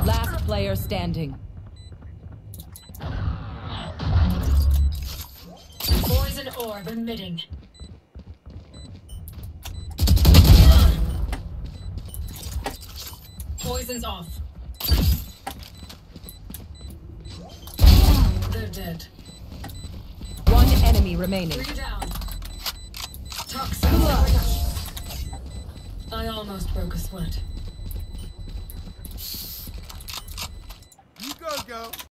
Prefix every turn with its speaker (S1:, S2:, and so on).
S1: Last player standing.
S2: Poison orb emitting. Poison's off. They're dead.
S1: One enemy remaining.
S2: 3 down. Toxins. I almost broke a sweat.
S3: You go.